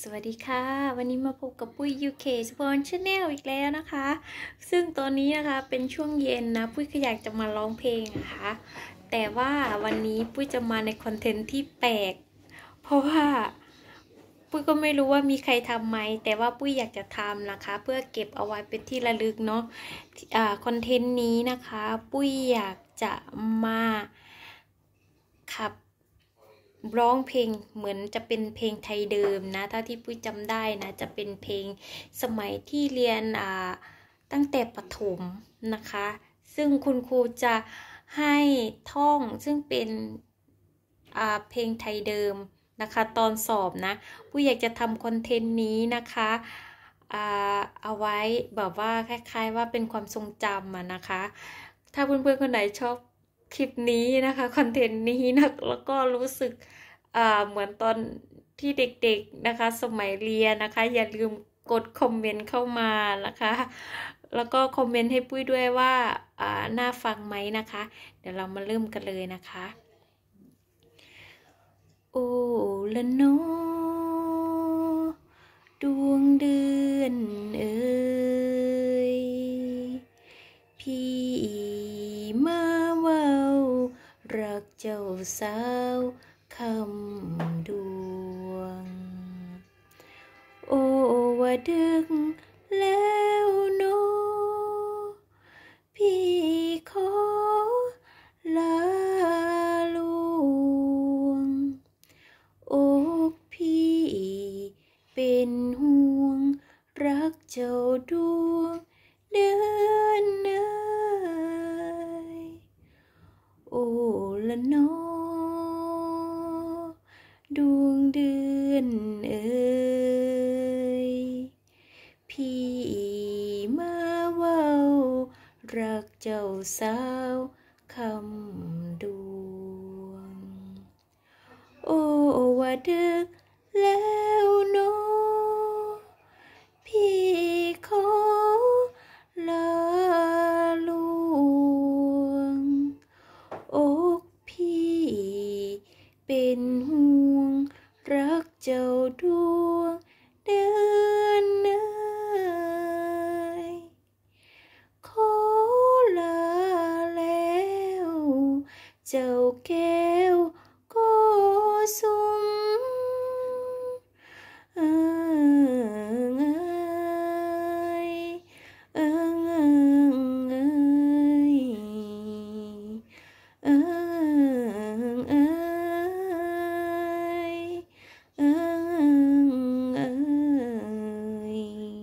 วัสดีค่ะวันนี้มาพบกับปุ้ย UK Sport Channel อีกแล้วนะคะซึ่งตอนนี้นะคะเป็นช่วงเย็นนะปุ้ยก็อยากจะมาร้องเพลงนะคะแต่ว่าวันนี้ปุ้ยจะมาในคอนเทนต์ที่แปลกเพราะว่าปุ้ยก็ไม่รู้ว่ามีใครทำไหมแต่ว่าปุ้ยอยากจะทำนะคะเพื่อเก็บเอาไว้เป็นที่ระลึกเนาะคอนเทนต์นี้นะคะปุ้ยอยากจะมาขับร้องเพลงเหมือนจะเป็นเพลงไทยเดิมนะถ้าที่ปุ้ยจำได้นะจะเป็นเพลงสมัยที่เรียนตั้งแต่ประถมนะคะซึ่งคุณครูจะให้ท่องซึ่งเป็นเพลงไทยเดิมนะคะตอนสอบนะปุ้ยอยากจะทำคอนเทนต์นี้นะคะเอาไว้แบบว่าคล้ายๆว่าเป็นความทรงจำนะคะถ้าเพื่อนๆคนไหนชอบคลิปนี้นะคะคอนเทนต์นี้นะแล้วก็รู้สึกเหมือนตอนที่เด็กๆนะคะสมัยเรียนนะคะอย่าลืมกดคอมเมนต์เข้ามานะคะแล้วก็คอมเมนต์ให้ปุ้ยด้วยว่าน่าฟังไหมนะคะเดี๋ยวเรามาเริ่มกันเลยนะคะโอ้ละโนดวงเดือนเอ๋ยพี่มาเว้ารักเจ้าสาวคำดวงโอ้ว่าดึกแล้วโนพี่ขอลาลวงอกพี่เป็นห่วงรักเจ้าดวงเดือนเอ๋ยโอ้ละโนดวงเดือนเอ๋ยพี่มาเว้ารักเจ้าสาวคำดวงโอ้ว่าดึกแล้วโนพี่ขอลาลวงอกพี่เป็นห่วงรักเจ้าดวงเดือนเอ๋ยขอลาแล้วเจ้าแก้วก็สุมเอิงเอิงเอิงเอิงเอิง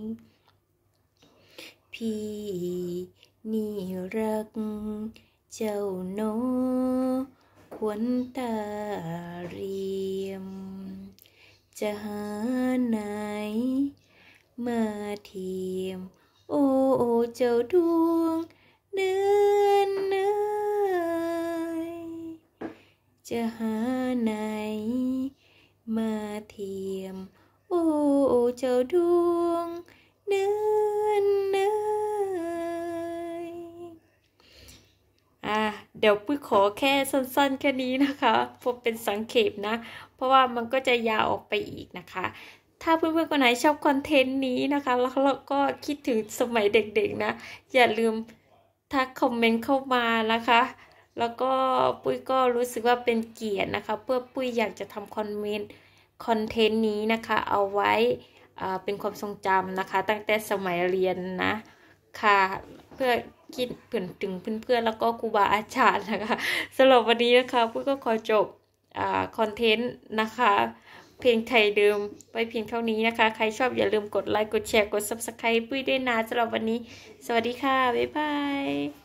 พี่นี่รักเจ้าโนควรตาเรียมจะหาไหนมาเทียมโอ้เจ้าดวงเดือนเอ๋ยจะหาไหนมาเทียมโอ้เจ้าดวงเดือนเอ๋ยเดี๋ยวปุ้ยขอแค่สั้นๆแค่นี้นะคะเพราะเป็นสังเขปนะเพราะว่ามันก็จะยาวออกไปอีกนะคะถ้าเพื่อนๆคนไหนชอบคอนเทนต์นี้นะคะแล้วก็คิดถึงสมัยเด็กๆนะอย่าลืมทักคอมเมนต์เข้ามานะคะแล้วก็ปุ้ยก็รู้สึกว่าเป็นเกียรตินะคะเพื่อปุ้ยอยากจะทำคอนเทนต์นี้นะคะเอาไว้เป็นความทรงจำนะคะตั้งแต่สมัยเรียนนะค่ะเพื่อคิดถึงเพื่อนๆแล้วก็ครูบาอาจารย์นะคะสำหรับวันนี้นะคะปุ้ยก็ขอจบคอนเทนต์นะคะเพลงไทยเดิมไว้เพียงเท่านี้นะคะใครชอบอย่าลืมกดไลค์กดแชร์กด Subscribe ปุ้ยด้วยนะสำหรับวันนี้สวัสดีค่ะบ๊ายบาย